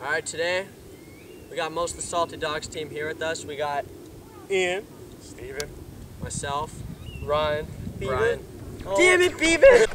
All right, today we got most of the Salty Dogs team here with us. We got Ian, Steven, myself, Ryan, Brian. Oh. Damn it, Beaver!